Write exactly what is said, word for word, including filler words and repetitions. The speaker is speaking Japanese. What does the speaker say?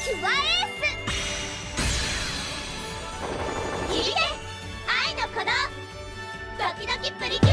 キュアエース響け愛の鼓動ドキドキプリキュア